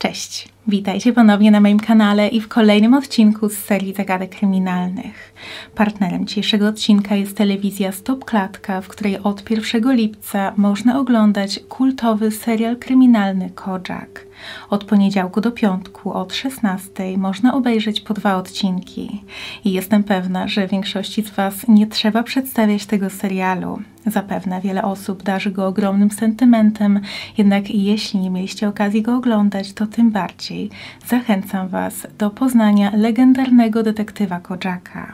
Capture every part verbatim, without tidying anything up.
Cześć, witajcie ponownie na moim kanale i w kolejnym odcinku z serii zagadek kryminalnych. Partnerem dzisiejszego odcinka jest telewizja Stop Klatka, w której od pierwszego lipca można oglądać kultowy serial kryminalny Kojak. Od poniedziałku do piątku od szesnastej można obejrzeć po dwa odcinki. I jestem pewna, że większości z Was nie trzeba przedstawiać tego serialu. Zapewne wiele osób darzy go ogromnym sentymentem, jednak jeśli nie mieliście okazji go oglądać, to tym bardziej zachęcam Was do poznania legendarnego detektywa Kojaka.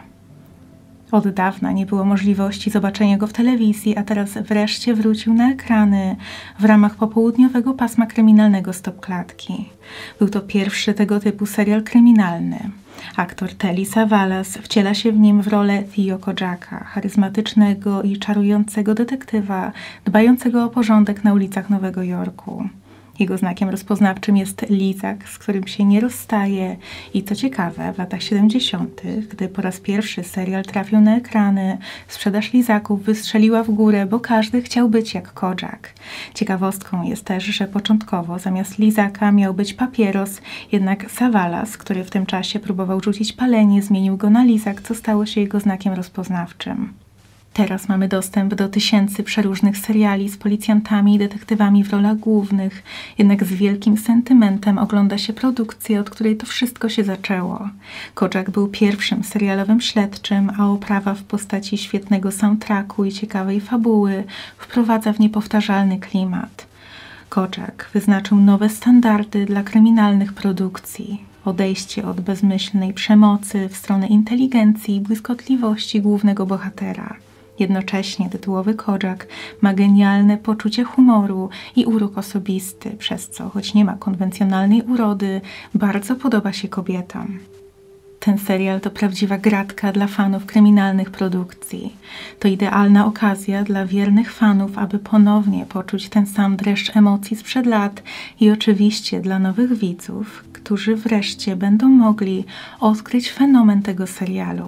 Od dawna nie było możliwości zobaczenia go w telewizji, a teraz wreszcie wrócił na ekrany w ramach popołudniowego pasma kryminalnego Stop Klatki. Był to pierwszy tego typu serial kryminalny. Aktor Telly Savalas wciela się w nim w rolę Theo Kojaka, charyzmatycznego i czarującego detektywa, dbającego o porządek na ulicach Nowego Jorku. Jego znakiem rozpoznawczym jest lizak, z którym się nie rozstaje i co ciekawe, w latach siedemdziesiątych, gdy po raz pierwszy serial trafił na ekrany, sprzedaż lizaków wystrzeliła w górę, bo każdy chciał być jak Kojak. Ciekawostką jest też, że początkowo zamiast lizaka miał być papieros, jednak Savalas, który w tym czasie próbował rzucić palenie, zmienił go na lizak, co stało się jego znakiem rozpoznawczym. Teraz mamy dostęp do tysięcy przeróżnych seriali z policjantami i detektywami w rolach głównych, jednak z wielkim sentymentem ogląda się produkcję, od której to wszystko się zaczęło. Kojak był pierwszym serialowym śledczym, a oprawa w postaci świetnego soundtracku i ciekawej fabuły wprowadza w niepowtarzalny klimat. Kojak wyznaczył nowe standardy dla kryminalnych produkcji. Odejście od bezmyślnej przemocy w stronę inteligencji i błyskotliwości głównego bohatera. Jednocześnie tytułowy Kojak ma genialne poczucie humoru i urok osobisty, przez co, choć nie ma konwencjonalnej urody, bardzo podoba się kobietom. Ten serial to prawdziwa gratka dla fanów kryminalnych produkcji. To idealna okazja dla wiernych fanów, aby ponownie poczuć ten sam dreszcz emocji sprzed lat i oczywiście dla nowych widzów, którzy wreszcie będą mogli odkryć fenomen tego serialu.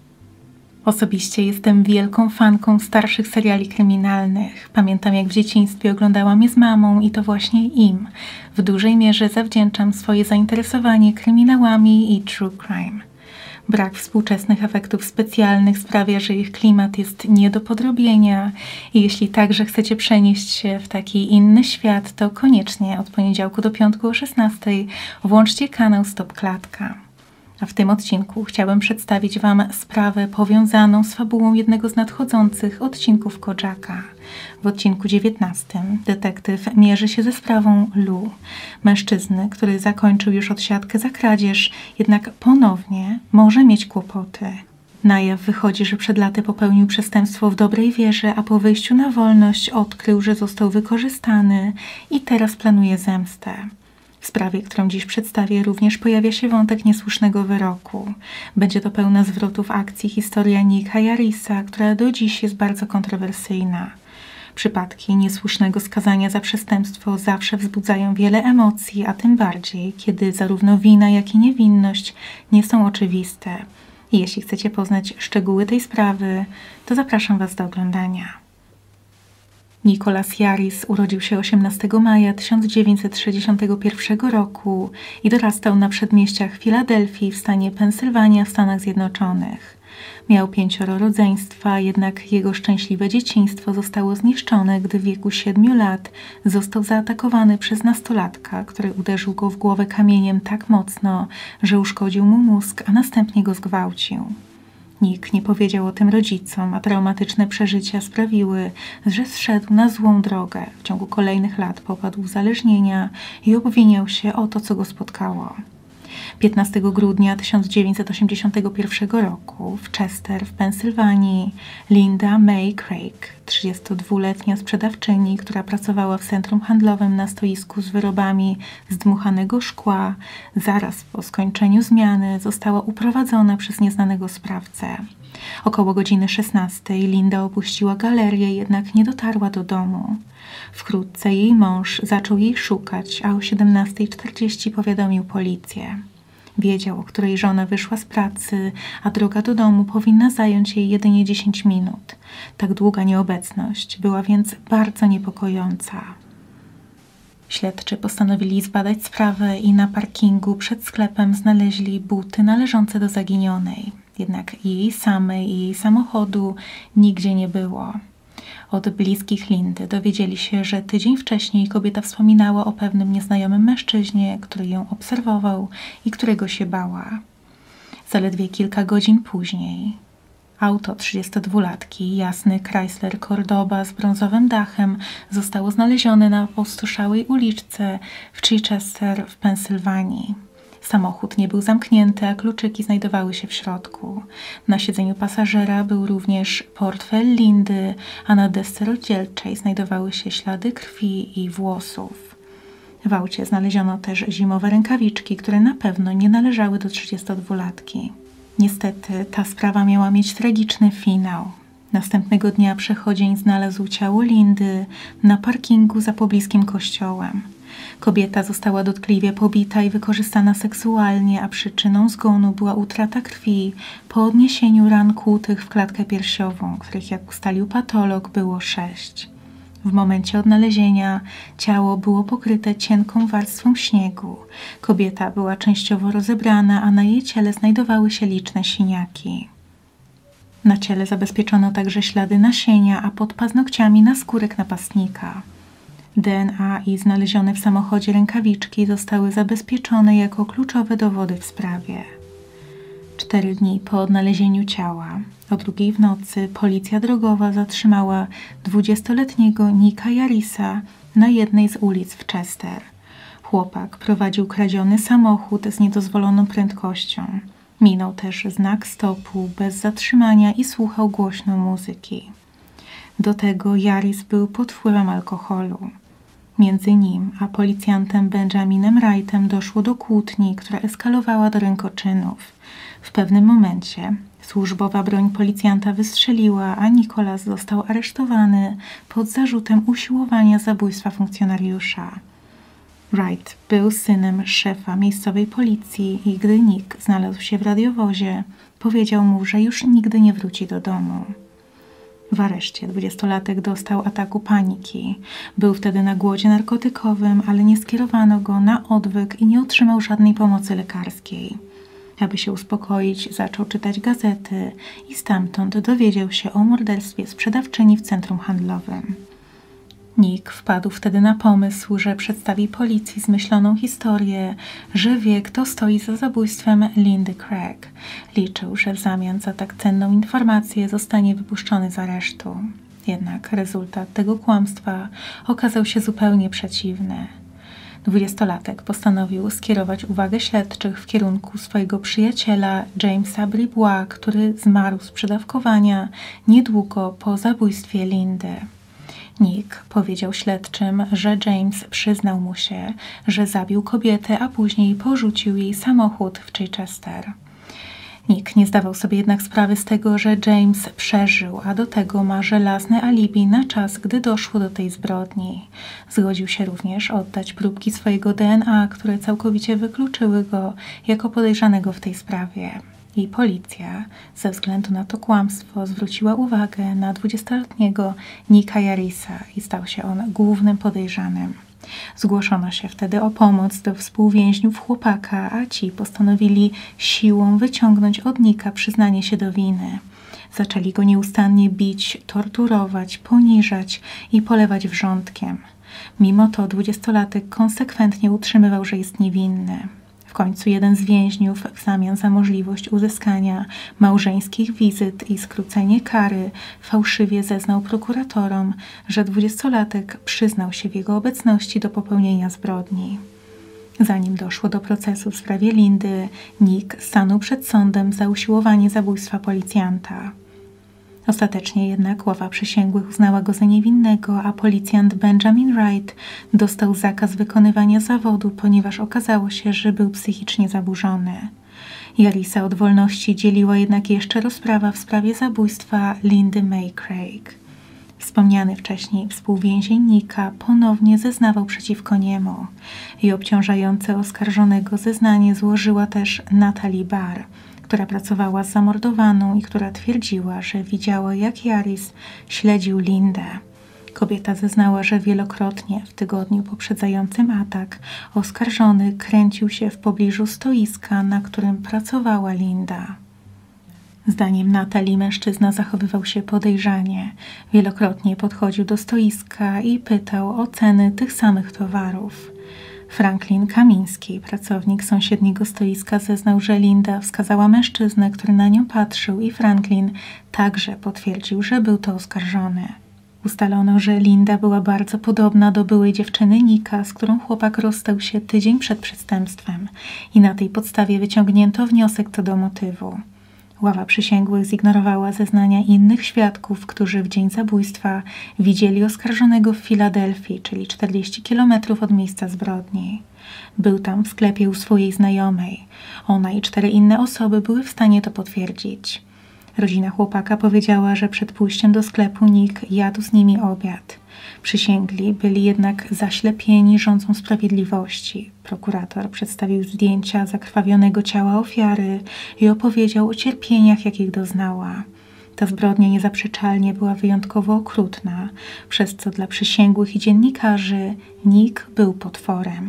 Osobiście jestem wielką fanką starszych seriali kryminalnych. Pamiętam, jak w dzieciństwie oglądałam je z mamą i to właśnie im w dużej mierze zawdzięczam swoje zainteresowanie kryminałami i true crime. Brak współczesnych efektów specjalnych sprawia, że ich klimat jest nie do podrobienia i jeśli także chcecie przenieść się w taki inny świat, to koniecznie od poniedziałku do piątku o szesnastej włączcie kanał Stop Klatka. A w tym odcinku chciałabym przedstawić Wam sprawę powiązaną z fabułą jednego z nadchodzących odcinków Kojaka. W odcinku dziewiętnastym detektyw mierzy się ze sprawą Lou, mężczyzny, który zakończył już odsiadkę za kradzież, jednak ponownie może mieć kłopoty. Na jaw wychodzi, że przed laty popełnił przestępstwo w dobrej wierze, a po wyjściu na wolność odkrył, że został wykorzystany i teraz planuje zemstę. W sprawie, którą dziś przedstawię, również pojawia się wątek niesłusznego wyroku. Będzie to pełna zwrotów akcji historia Nicka Yarisa, która do dziś jest bardzo kontrowersyjna. Przypadki niesłusznego skazania za przestępstwo zawsze wzbudzają wiele emocji, a tym bardziej, kiedy zarówno wina, jak i niewinność nie są oczywiste. I jeśli chcecie poznać szczegóły tej sprawy, to zapraszam Was do oglądania. Nicholas Yaris urodził się osiemnastego maja tysiąc dziewięćset sześćdziesiątego pierwszego roku i dorastał na przedmieściach Filadelfii w stanie Pensylwania w Stanach Zjednoczonych. Miał pięcioro rodzeństwa, jednak jego szczęśliwe dzieciństwo zostało zniszczone, gdy w wieku siedmiu lat został zaatakowany przez nastolatka, który uderzył go w głowę kamieniem tak mocno, że uszkodził mu mózg, a następnie go zgwałcił. Nikt nie powiedział o tym rodzicom, a traumatyczne przeżycia sprawiły, że zszedł na złą drogę. W ciągu kolejnych lat popadł w uzależnienia i obwiniał się o to, co go spotkało. piętnastego grudnia tysiąc dziewięćset osiemdziesiątego pierwszego roku w Chester w Pensylwanii Linda May Craig, trzydziestodwuletnia sprzedawczyni, która pracowała w centrum handlowym na stoisku z wyrobami z dmuchanego szkła, zaraz po skończeniu zmiany została uprowadzona przez nieznanego sprawcę. Około godziny szesnastej Linda opuściła galerię, jednak nie dotarła do domu. Wkrótce jej mąż zaczął jej szukać, a o siedemnastej czterdzieści powiadomił policję. Wiedział, o której żona wyszła z pracy, a droga do domu powinna zająć jej jedynie dziesięć minut. Tak długa nieobecność była więc bardzo niepokojąca. Śledczy postanowili zbadać sprawę i na parkingu przed sklepem znaleźli buty należące do zaginionej. Jednak jej samej i jej samochodu nigdzie nie było. Od bliskich Lindy dowiedzieli się, że tydzień wcześniej kobieta wspominała o pewnym nieznajomym mężczyźnie, który ją obserwował i którego się bała. Zaledwie kilka godzin później auto trzydziestodwulatki, jasny Chrysler Cordoba z brązowym dachem, zostało znalezione na opustoszałej uliczce w Chichester w Pensylwanii. Samochód nie był zamknięty, a kluczyki znajdowały się w środku. Na siedzeniu pasażera był również portfel Lindy, a na desce rozdzielczej znajdowały się ślady krwi i włosów. W aucie znaleziono też zimowe rękawiczki, które na pewno nie należały do trzydziestodwulatki. Niestety ta sprawa miała mieć tragiczny finał. Następnego dnia przechodzień znalazł ciało Lindy na parkingu za pobliskim kościołem. Kobieta została dotkliwie pobita i wykorzystana seksualnie, a przyczyną zgonu była utrata krwi po odniesieniu ran kłutych w klatkę piersiową, których, jak ustalił patolog, było sześć. W momencie odnalezienia ciało było pokryte cienką warstwą śniegu. Kobieta była częściowo rozebrana, a na jej ciele znajdowały się liczne siniaki. Na ciele zabezpieczono także ślady nasienia, a pod paznokciami naskórek napastnika. D N A i znalezione w samochodzie rękawiczki zostały zabezpieczone jako kluczowe dowody w sprawie. Cztery dni po odnalezieniu ciała, o drugiej w nocy, policja drogowa zatrzymała dwudziestoletniego Nicka Yarisa na jednej z ulic w Chester. Chłopak prowadził kradziony samochód z niedozwoloną prędkością. Minął też znak stopu bez zatrzymania i słuchał głośno muzyki. Do tego Yaris był pod wpływem alkoholu. Między nim a policjantem Benjaminem Wrightem doszło do kłótni, która eskalowała do rękoczynów. W pewnym momencie służbowa broń policjanta wystrzeliła, a Nicholas został aresztowany pod zarzutem usiłowania zabójstwa funkcjonariusza. Wright był synem szefa miejscowej policji i gdy Nick znalazł się w radiowozie, powiedział mu, że już nigdy nie wróci do domu. W areszcie dwudziestolatek dostał ataku paniki. Był wtedy na głodzie narkotykowym, ale nie skierowano go na odwyk i nie otrzymał żadnej pomocy lekarskiej. Aby się uspokoić, zaczął czytać gazety i stamtąd dowiedział się o morderstwie sprzedawczyni w centrum handlowym. Nick wpadł wtedy na pomysł, że przedstawi policji zmyśloną historię, że wie, kto stoi za zabójstwem Lindy Craig. Liczył, że w zamian za tak cenną informację zostanie wypuszczony z aresztu. Jednak rezultat tego kłamstwa okazał się zupełnie przeciwny. Dwudziestolatek postanowił skierować uwagę śledczych w kierunku swojego przyjaciela Jamesa Bribois, który zmarł z przedawkowania niedługo po zabójstwie Lindy. Nick powiedział śledczym, że James przyznał mu się, że zabił kobietę, a później porzucił jej samochód w Chichester. Nick nie zdawał sobie jednak sprawy z tego, że James przeżył, a do tego ma żelazne alibi na czas, gdy doszło do tej zbrodni. Zgodził się również oddać próbki swojego D N A, które całkowicie wykluczyły go jako podejrzanego w tej sprawie. I policja, ze względu na to kłamstwo, zwróciła uwagę na dwudziestoletniego Nicka Yarisa i stał się on głównym podejrzanym. Zgłoszono się wtedy o pomoc do współwięźniów chłopaka, a ci postanowili siłą wyciągnąć od Nicka przyznanie się do winy. Zaczęli go nieustannie bić, torturować, poniżać i polewać wrzątkiem. Mimo to dwudziestolatek konsekwentnie utrzymywał, że jest niewinny. W końcu jeden z więźniów w zamian za możliwość uzyskania małżeńskich wizyt i skrócenie kary fałszywie zeznał prokuratorom, że dwudziestolatek przyznał się w jego obecności do popełnienia zbrodni. Zanim doszło do procesu w sprawie Lindy, Nick stanął przed sądem za usiłowanie zabójstwa policjanta. Ostatecznie jednak ława przysięgłych uznała go za niewinnego, a policjant Benjamin Wright dostał zakaz wykonywania zawodu, ponieważ okazało się, że był psychicznie zaburzony. Yarisa od wolności dzieliła jednak jeszcze rozprawa w sprawie zabójstwa Lindy May Craig. Wspomniany wcześniej współwięzień Nicka ponownie zeznawał przeciwko niemu i obciążające oskarżonego zeznanie złożyła też Natalie Barr, która pracowała z zamordowaną i która twierdziła, że widziała, jak Yaris śledził Lindę. Kobieta zeznała, że wielokrotnie w tygodniu poprzedzającym atak oskarżony kręcił się w pobliżu stoiska, na którym pracowała Linda. Zdaniem Natalii mężczyzna zachowywał się podejrzanie. Wielokrotnie podchodził do stoiska i pytał o ceny tych samych towarów. Franklin Kamiński, pracownik sąsiedniego stoiska, zeznał, że Linda wskazała mężczyznę, który na nią patrzył, i Franklin także potwierdził, że był to oskarżony. Ustalono, że Linda była bardzo podobna do byłej dziewczyny Nicka, z którą chłopak rozstał się tydzień przed przestępstwem, i na tej podstawie wyciągnięto wniosek co do motywu. Ława przysięgłych zignorowała zeznania innych świadków, którzy w dzień zabójstwa widzieli oskarżonego w Filadelfii, czyli czterdzieści kilometrów od miejsca zbrodni. Był tam w sklepie u swojej znajomej. Ona i cztery inne osoby były w stanie to potwierdzić. Rodzina chłopaka powiedziała, że przed pójściem do sklepu Nick jadł z nimi obiad. Przysięgli byli jednak zaślepieni rządzą sprawiedliwości. Prokurator przedstawił zdjęcia zakrwawionego ciała ofiary i opowiedział o cierpieniach, jakich doznała. Ta zbrodnia niezaprzeczalnie była wyjątkowo okrutna, przez co dla przysięgłych i dziennikarzy Nick był potworem.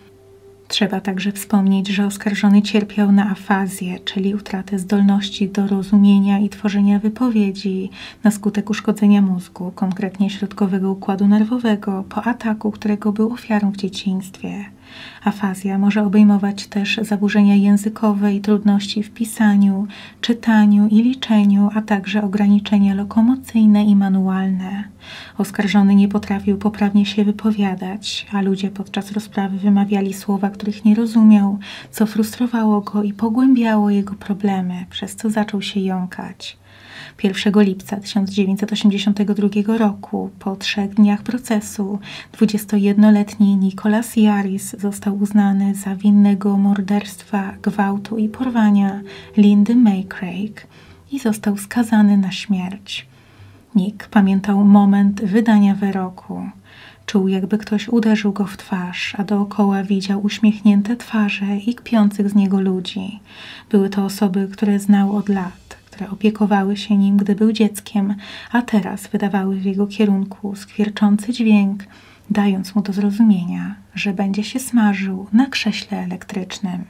Trzeba także wspomnieć, że oskarżony cierpiał na afazję, czyli utratę zdolności do rozumienia i tworzenia wypowiedzi na skutek uszkodzenia mózgu, konkretnie środkowego układu nerwowego, po ataku, którego był ofiarą w dzieciństwie. Afazja może obejmować też zaburzenia językowe i trudności w pisaniu, czytaniu i liczeniu, a także ograniczenia lokomocyjne i manualne. Oskarżony nie potrafił poprawnie się wypowiadać, a ludzie podczas rozprawy wymawiali słowa, których nie rozumiał, co frustrowało go i pogłębiało jego problemy, przez co zaczął się jąkać. pierwszego lipca tysiąc dziewięćset osiemdziesiątego drugiego roku, po trzech dniach procesu, dwudziestojednoletni Nicholas Yaris został uznany za winnego morderstwa, gwałtu i porwania Lindy May Craig i został skazany na śmierć. Nick pamiętał moment wydania wyroku. Czuł, jakby ktoś uderzył go w twarz, a dookoła widział uśmiechnięte twarze i kpiących z niego ludzi. Były to osoby, które znał od lat, które opiekowały się nim, gdy był dzieckiem, a teraz wydawały w jego kierunku skwierczący dźwięk, dając mu do zrozumienia, że będzie się smażył na krześle elektrycznym.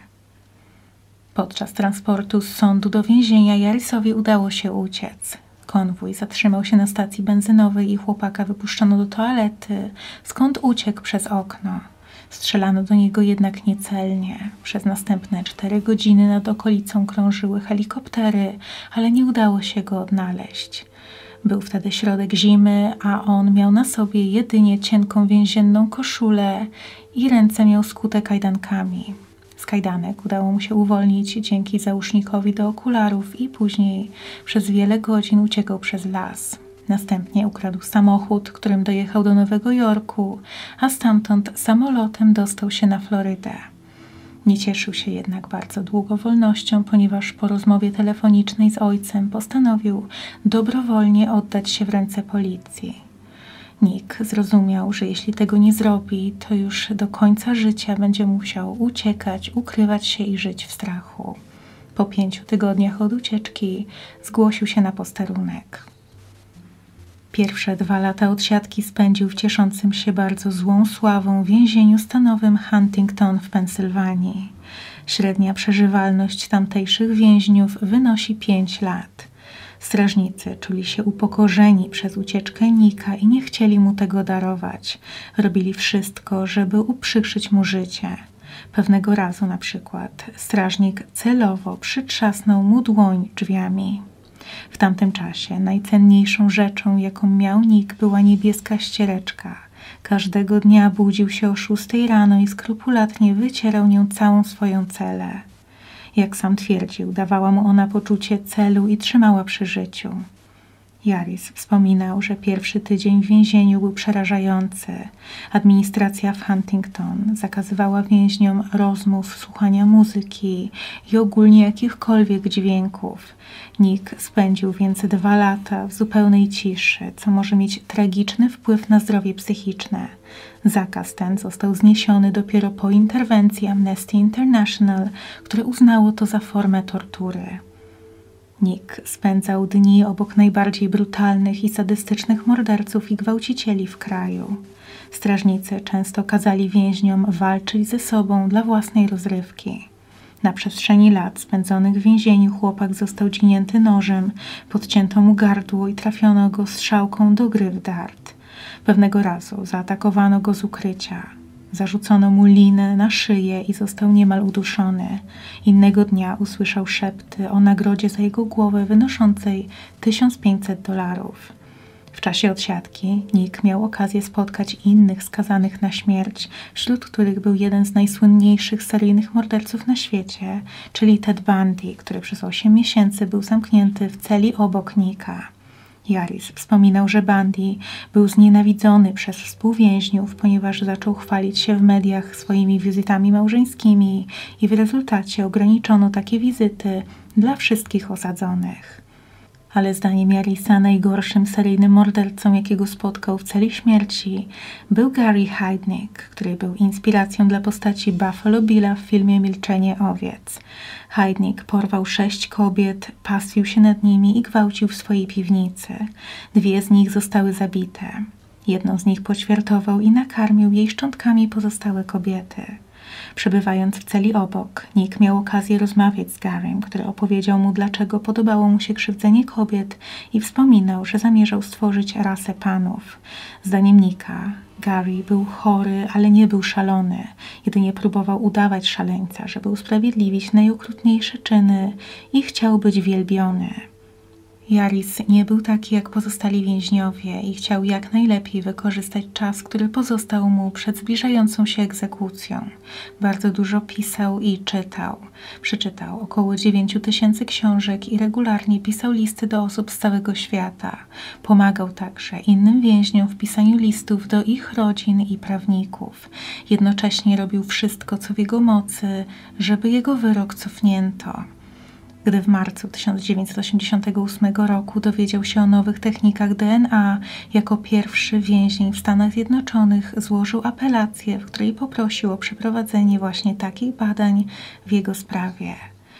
Podczas transportu z sądu do więzienia Yarisowi udało się uciec. Konwój zatrzymał się na stacji benzynowej i chłopaka wypuszczono do toalety, skąd uciekł przez okno. Strzelano do niego jednak niecelnie. Przez następne cztery godziny nad okolicą krążyły helikoptery, ale nie udało się go odnaleźć. Był wtedy środek zimy, a on miał na sobie jedynie cienką więzienną koszulę i ręce miał skute kajdankami. Z kajdanek udało mu się uwolnić dzięki załóżnikowi do okularów i później przez wiele godzin uciekał przez las. Następnie ukradł samochód, którym dojechał do Nowego Jorku, a stamtąd samolotem dostał się na Florydę. Nie cieszył się jednak bardzo długo wolnością, ponieważ po rozmowie telefonicznej z ojcem postanowił dobrowolnie oddać się w ręce policji. Nick zrozumiał, że jeśli tego nie zrobi, to już do końca życia będzie musiał uciekać, ukrywać się i żyć w strachu. Po pięciu tygodniach od ucieczki zgłosił się na posterunek. Pierwsze dwa lata odsiadki spędził w cieszącym się bardzo złą sławą więzieniu stanowym Huntington w Pensylwanii. Średnia przeżywalność tamtejszych więźniów wynosi pięć lat. Strażnicy czuli się upokorzeni przez ucieczkę Nicka i nie chcieli mu tego darować. Robili wszystko, żeby uprzykrzyć mu życie. Pewnego razu na przykład strażnik celowo przytrzasnął mu dłoń drzwiami. W tamtym czasie najcenniejszą rzeczą, jaką miał Nick, była niebieska ściereczka. Każdego dnia budził się o szóstej rano i skrupulatnie wycierał nią całą swoją celę. Jak sam twierdził, dawała mu ona poczucie celu i trzymała przy życiu. Yaris wspominał, że pierwszy tydzień w więzieniu był przerażający. Administracja w Huntington zakazywała więźniom rozmów, słuchania muzyki i ogólnie jakichkolwiek dźwięków. Nick spędził więc dwa lata w zupełnej ciszy, co może mieć tragiczny wpływ na zdrowie psychiczne. Zakaz ten został zniesiony dopiero po interwencji Amnesty International, które uznało to za formę tortury. Nick spędzał dni obok najbardziej brutalnych i sadystycznych morderców i gwałcicieli w kraju. Strażnicy często kazali więźniom walczyć ze sobą dla własnej rozrywki. Na przestrzeni lat spędzonych w więzieniu chłopak został dźgnięty nożem, podcięto mu gardło i trafiono go strzałką do gry w dart. Pewnego razu zaatakowano go z ukrycia. Zarzucono mu linę na szyję i został niemal uduszony. Innego dnia usłyszał szepty o nagrodzie za jego głowę wynoszącej tysiąc pięćset dolarów. W czasie odsiadki Nick miał okazję spotkać innych skazanych na śmierć, wśród których był jeden z najsłynniejszych seryjnych morderców na świecie, czyli Ted Bundy, który przez osiem miesięcy był zamknięty w celi obok Nicka. Yaris wspominał, że Bundy był znienawidzony przez współwięźniów, ponieważ zaczął chwalić się w mediach swoimi wizytami małżeńskimi i w rezultacie ograniczono takie wizyty dla wszystkich osadzonych. Ale zdaniem Yarisa najgorszym seryjnym mordercą, jakiego spotkał w celi śmierci, był Gary Heidnik, który był inspiracją dla postaci Buffalo Billa w filmie Milczenie owiec. Heidnik porwał sześć kobiet, pastwił się nad nimi i gwałcił w swojej piwnicy. Dwie z nich zostały zabite. Jedną z nich poćwiartował i nakarmił jej szczątkami pozostałe kobiety. Przebywając w celi obok, Nick miał okazję rozmawiać z Garym, który opowiedział mu, dlaczego podobało mu się krzywdzenie kobiet i wspominał, że zamierzał stworzyć rasę panów. Zdaniem Nicka, Gary był chory, ale nie był szalony. Jedynie próbował udawać szaleńca, żeby usprawiedliwić najokrutniejsze czyny i chciał być wielbiony. Yaris nie był taki jak pozostali więźniowie i chciał jak najlepiej wykorzystać czas, który pozostał mu przed zbliżającą się egzekucją. Bardzo dużo pisał i czytał. Przeczytał około dziewięciu tysięcy książek i regularnie pisał listy do osób z całego świata. Pomagał także innym więźniom w pisaniu listów do ich rodzin i prawników. Jednocześnie robił wszystko, co w jego mocy, żeby jego wyrok cofnięto. Gdy w marcu tysiąc dziewięćset osiemdziesiątego ósmego roku dowiedział się o nowych technikach D N A, jako pierwszy więzień w Stanach Zjednoczonych złożył apelację, w której poprosił o przeprowadzenie właśnie takich badań w jego sprawie.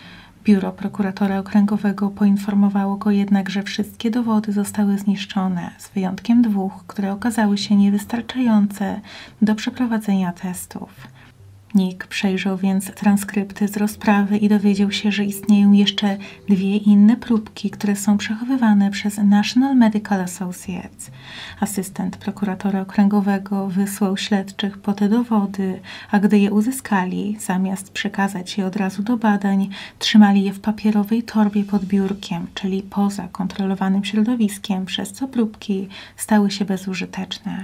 Biuro prokuratora okręgowego poinformowało go jednak, że wszystkie dowody zostały zniszczone, z wyjątkiem dwóch, które okazały się niewystarczające do przeprowadzenia testów. Nick przejrzał więc transkrypty z rozprawy i dowiedział się, że istnieją jeszcze dwie inne próbki, które są przechowywane przez National Medical Associates. Asystent prokuratora okręgowego wysłał śledczych po te dowody, a gdy je uzyskali, zamiast przekazać je od razu do badań, trzymali je w papierowej torbie pod biurkiem, czyli poza kontrolowanym środowiskiem, przez co próbki stały się bezużyteczne.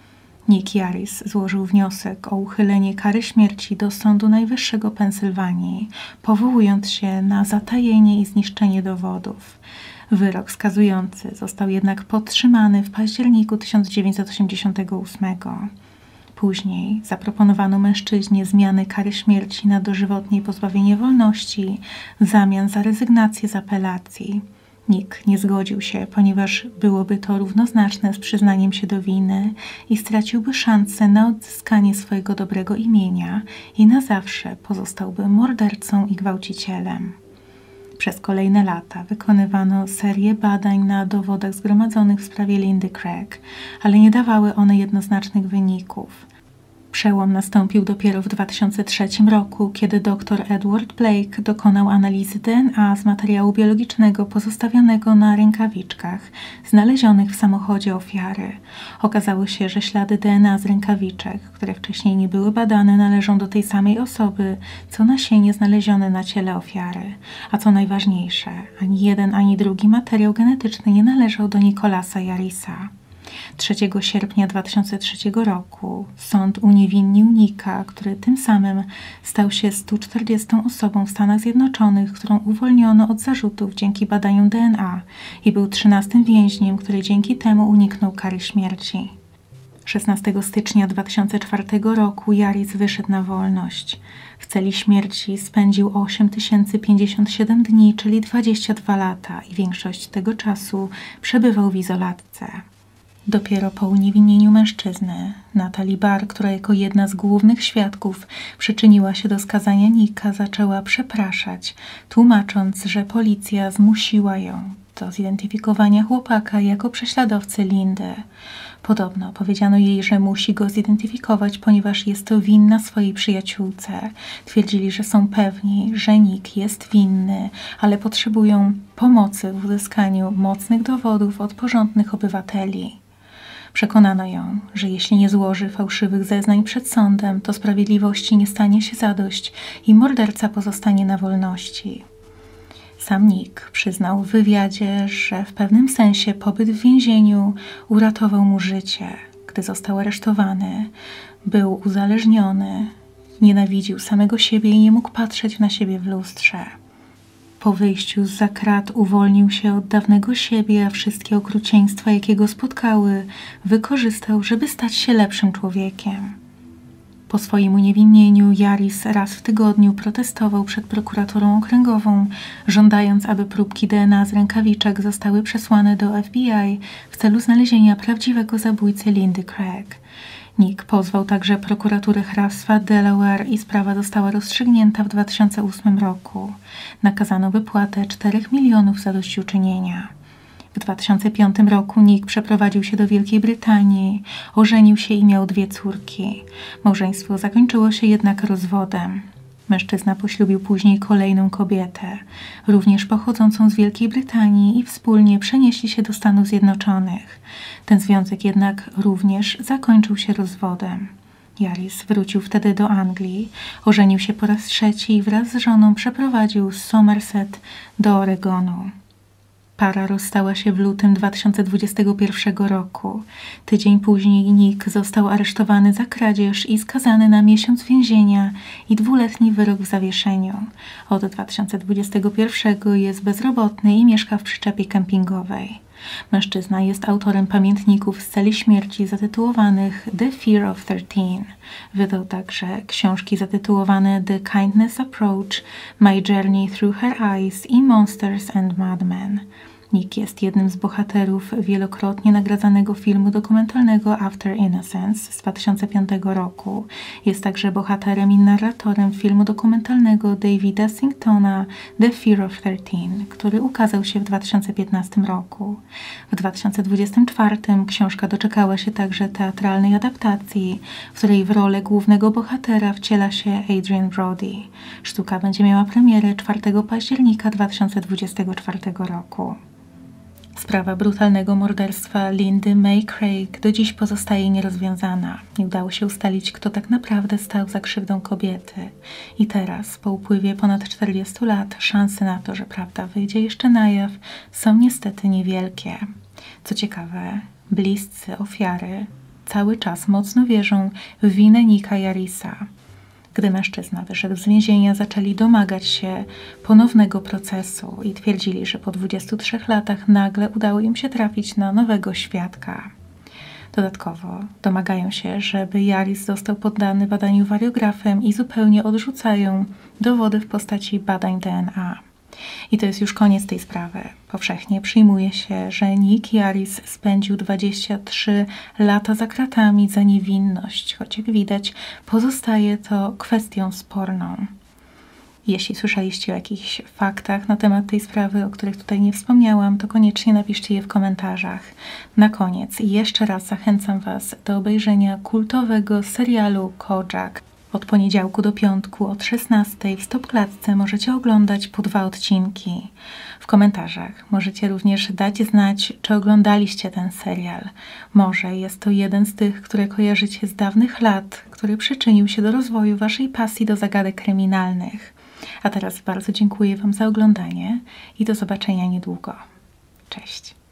Nick Yaris złożył wniosek o uchylenie kary śmierci do Sądu Najwyższego Pensylwanii, powołując się na zatajenie i zniszczenie dowodów. Wyrok skazujący został jednak podtrzymany w październiku tysiąc dziewięćset osiemdziesiątego ósmego. Później zaproponowano mężczyźnie zmianę kary śmierci na dożywotnie pozbawienie wolności w zamian za rezygnację z apelacji. Nick nie zgodził się, ponieważ byłoby to równoznaczne z przyznaniem się do winy i straciłby szansę na odzyskanie swojego dobrego imienia i na zawsze pozostałby mordercą i gwałcicielem. Przez kolejne lata wykonywano serię badań na dowodach zgromadzonych w sprawie Lindy Craig, ale nie dawały one jednoznacznych wyników. Przełom nastąpił dopiero w dwa tysiące trzecim roku, kiedy dr Edward Blake dokonał analizy D N A z materiału biologicznego pozostawionego na rękawiczkach znalezionych w samochodzie ofiary. Okazało się, że ślady D N A z rękawiczek, które wcześniej nie były badane, należą do tej samej osoby, co nasienie znalezione na ciele ofiary. A co najważniejsze, ani jeden, ani drugi materiał genetyczny nie należał do Nicholasa Yarisa. trzeciego sierpnia dwa tysiące trzeciego roku sąd uniewinnił Nicka, który tym samym stał się stu czterdziestą osobą w Stanach Zjednoczonych, którą uwolniono od zarzutów dzięki badaniom D N A i był trzynastym więźniem, który dzięki temu uniknął kary śmierci. szesnastego stycznia dwa tysiące czwartego roku Yaris wyszedł na wolność. W celi śmierci spędził osiem tysięcy pięćdziesiąt siedem dni, czyli dwadzieścia dwa lata i większość tego czasu przebywał w izolatce. Dopiero po uniewinnieniu mężczyzny, Natalie Barr, która jako jedna z głównych świadków przyczyniła się do skazania Nicka, zaczęła przepraszać, tłumacząc, że policja zmusiła ją do zidentyfikowania chłopaka jako prześladowcy Lindy. Podobno powiedziano jej, że musi go zidentyfikować, ponieważ jest to winna swojej przyjaciółce. Twierdzili, że są pewni, że Nick jest winny, ale potrzebują pomocy w uzyskaniu mocnych dowodów od porządnych obywateli. Przekonano ją, że jeśli nie złoży fałszywych zeznań przed sądem, to sprawiedliwości nie stanie się zadość i morderca pozostanie na wolności. Sam Nick przyznał w wywiadzie, że w pewnym sensie pobyt w więzieniu uratował mu życie. Gdy został aresztowany, był uzależniony, nienawidził samego siebie i nie mógł patrzeć na siebie w lustrze. Po wyjściu zza krat uwolnił się od dawnego siebie, a wszystkie okrucieństwa, jakie go spotkały, wykorzystał, żeby stać się lepszym człowiekiem. Po swoim uniewinnieniu Yaris raz w tygodniu protestował przed prokuraturą okręgową, żądając, aby próbki D N A z rękawiczek zostały przesłane do F B I w celu znalezienia prawdziwego zabójcy Lindy Craig. Nick pozwał także prokuraturę hrabstwa Delaware i sprawa została rozstrzygnięta w dwa tysiące ósmym roku. Nakazano wypłatę czterech milionów zadośćuczynienia. W dwa tysiące piątym roku Nick przeprowadził się do Wielkiej Brytanii, ożenił się i miał dwie córki. Małżeństwo zakończyło się jednak rozwodem. Mężczyzna poślubił później kolejną kobietę, również pochodzącą z Wielkiej Brytanii, i wspólnie przenieśli się do Stanów Zjednoczonych. Ten związek jednak również zakończył się rozwodem. Yaris wrócił wtedy do Anglii, ożenił się po raz trzeci i wraz z żoną przeprowadził z Somerset do Oregonu. Para rozstała się w lutym dwa tysiące dwudziestego pierwszego roku. Tydzień później Nick został aresztowany za kradzież i skazany na miesiąc więzienia i dwuletni wyrok w zawieszeniu. Od dwa tysiące dwudziestego pierwszego jest bezrobotny i mieszka w przyczepie kempingowej. Mężczyzna jest autorem pamiętników z celi śmierci zatytułowanych The Fear of thirteen. Wydał także książki zatytułowane The Kindness Approach, My Journey Through Her Eyes i Monsters and Madmen. Nick jest jednym z bohaterów wielokrotnie nagradzanego filmu dokumentalnego After Innocence z dwa tysiące piątego roku. Jest także bohaterem i narratorem filmu dokumentalnego Davida Singtona The Fear of thirteen, który ukazał się w dwa tysiące piętnastym roku. W dwa tysiące dwudziestym czwartym książka doczekała się także teatralnej adaptacji, w której w rolę głównego bohatera wciela się Adrien Brody. Sztuka będzie miała premierę czwartego października dwa tysiące dwudziestego czwartego roku. Sprawa brutalnego morderstwa Lindy May Craig do dziś pozostaje nierozwiązana. Nie udało się ustalić, kto tak naprawdę stał za krzywdą kobiety. I teraz, po upływie ponad czterdziestu lat, szanse na to, że prawda wyjdzie jeszcze na jaw, są niestety niewielkie. Co ciekawe, bliscy ofiary cały czas mocno wierzą w winę Nicka Yarisa. Gdy mężczyzna wyszedł z więzienia, zaczęli domagać się ponownego procesu i twierdzili, że po dwudziestu trzech latach nagle udało im się trafić na nowego świadka. Dodatkowo domagają się, żeby Yaris został poddany badaniu wariografem i zupełnie odrzucają dowody w postaci badań D N A. I to jest już koniec tej sprawy. Powszechnie przyjmuje się, że Nick Yaris spędził dwadzieścia trzy lata za kratami za niewinność, choć jak widać pozostaje to kwestią sporną. Jeśli słyszeliście o jakichś faktach na temat tej sprawy, o których tutaj nie wspomniałam, to koniecznie napiszcie je w komentarzach. Na koniec jeszcze raz zachęcam Was do obejrzenia kultowego serialu Kojak. Od poniedziałku do piątku od szesnastej w Stopklatce możecie oglądać po dwa odcinki. W komentarzach możecie również dać znać, czy oglądaliście ten serial. Może jest to jeden z tych, które kojarzycie z dawnych lat, który przyczynił się do rozwoju Waszej pasji do zagadek kryminalnych. A teraz bardzo dziękuję Wam za oglądanie i do zobaczenia niedługo. Cześć!